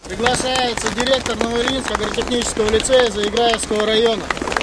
Приглашается директор Новоильинского агротехнического лицея Заиграевского района.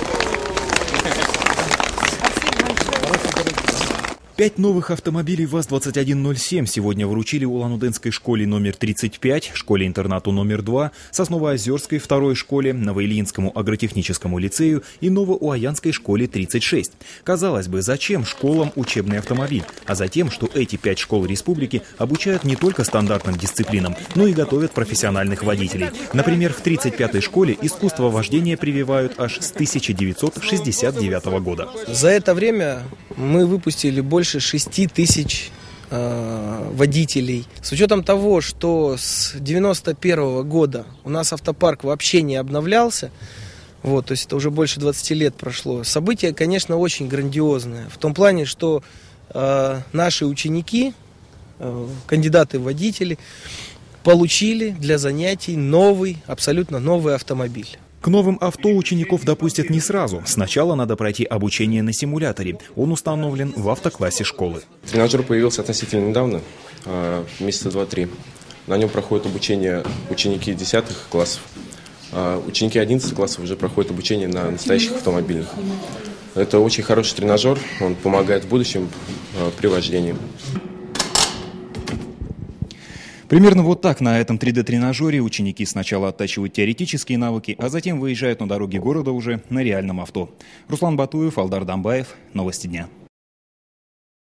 5 новых автомобилей ВАЗ-2107 сегодня вручили Улан-Удэнской школе номер 35, школе-интернату номер 2, Сосново-Озерской второй школе, Новоильинскому агротехническому лицею и Новоуаянской школе 36. Казалось бы, зачем школам учебный автомобиль? А затем, что эти 5 школ республики обучают не только стандартным дисциплинам, но и готовят профессиональных водителей. Например, в 35-й школе искусство вождения прививают аж с 1969 года. За это время мы выпустили больше 6 тысяч водителей. С учетом того, что с 91 года у нас автопарк вообще не обновлялся, то есть это уже больше 20 лет прошло, событие, конечно, очень грандиозное. В том плане, что наши ученики, кандидаты в водители, получили для занятий абсолютно новый автомобиль. К новым авто учеников допустят не сразу. Сначала надо пройти обучение на симуляторе. Он установлен в автоклассе школы. Тренажер появился относительно недавно, месяца 2-3. На нем проходит обучение ученики 10 классов. Ученики 11 классов уже проходят обучение на настоящих автомобилях. Это очень хороший тренажер, он помогает в будущем при вождении. Примерно вот так на этом 3D-тренажере ученики сначала оттачивают теоретические навыки, а затем выезжают на дороги города уже на реальном авто. Руслан Батуев, Алдар Дамбаев. Новости дня.